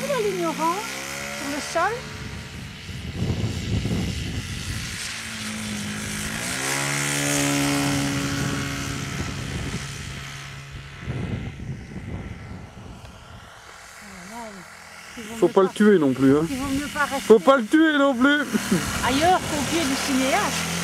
là, l'ignorant, sur le sol. Faut pas le tuer non plus. Hein. Il vaut mieux pas rester Faut pas le tuer non plus. ailleurs qu'au pied du cinéaste.